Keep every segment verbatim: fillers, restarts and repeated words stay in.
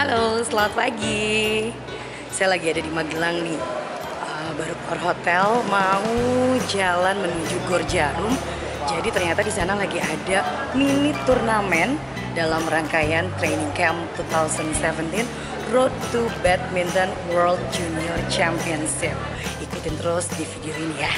Halo, selamat pagi. Saya lagi ada di Magelang nih. Uh, baru keluar hotel, mau jalan menuju Gor Jarum. Jadi ternyata di sana lagi ada mini turnamen dalam rangkaian training camp dua ribu tujuh belas Road to Badminton World Junior Championship. Ikutin terus di video ini ya.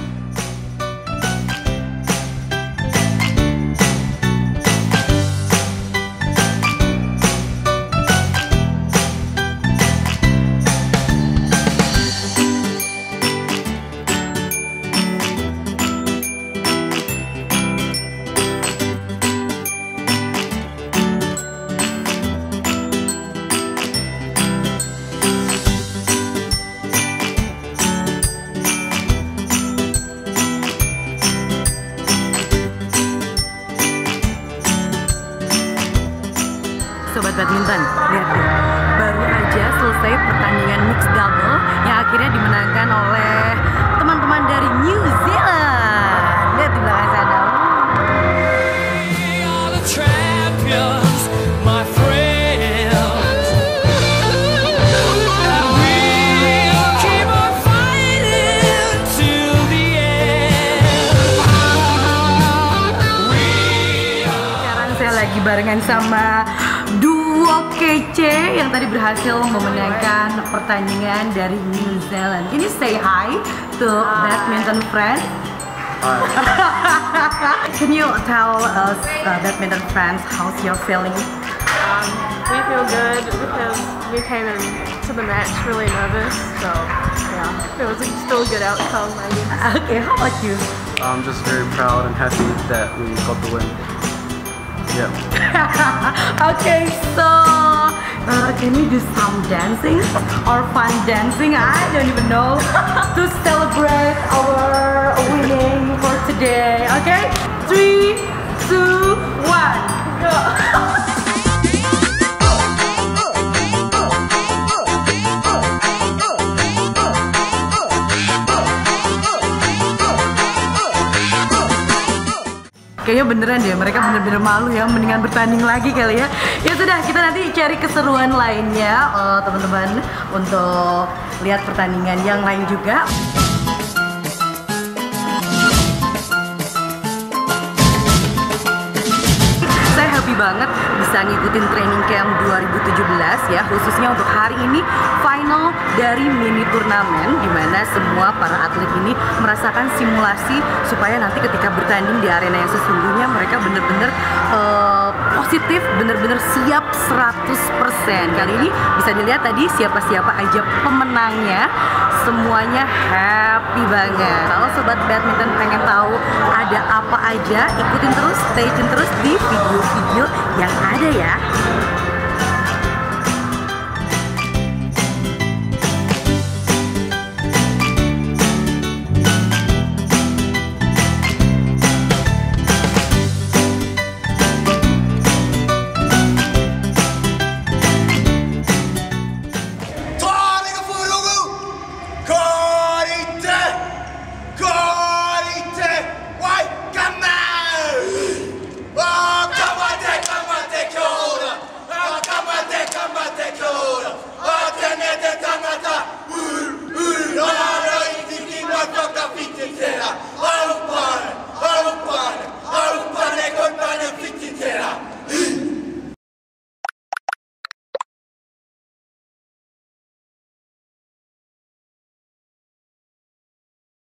Sobat badminton, lihat deh, baru aja selesai pertandingan mixed double yang akhirnya dimenangkan oleh teman-teman dari New Zealand. Lihat di belakang sana. Sekarang saya lagi barengan sama duo kece yang tadi berhasil memenangkan pertandingan dari New Zealand. Can you say hi to hi. badminton friends? Hi. Can you tell us, uh, badminton friends, how's your feeling? Um, we feel good because we came into the match really nervous, so yeah, it was still a good outcome, I guess. Okay, how about you? I'm just very proud and happy that we got the win. Yeah. Okay, so uh, can we do some dancing or fun dancing? I don't even know to celebrate our winning for today. Okay, three, two, one, go. Kayaknya beneran deh, mereka bener-bener malu ya, mendingan bertanding lagi kali ya. Ya sudah, kita nanti cari keseruan lainnya uh, teman-teman untuk lihat pertandingan yang lain juga. Saya happy banget bisa ngikutin training camp dua ribu tujuh belas ya, khususnya untuk hari ini final dari mini turnamen, dimana semua para atlet ini merasakan simulasi supaya nanti ketika bertanding di arena yang sesungguhnya mereka bener-bener uh, positif, bener-bener siap seratus persen. Kali ini bisa dilihat tadi siapa-siapa aja pemenangnya, semuanya happy banget. Kalau sobat badminton pengen tahu ada apa aja, ikutin terus, stay tune terus di video-video yang ada ya.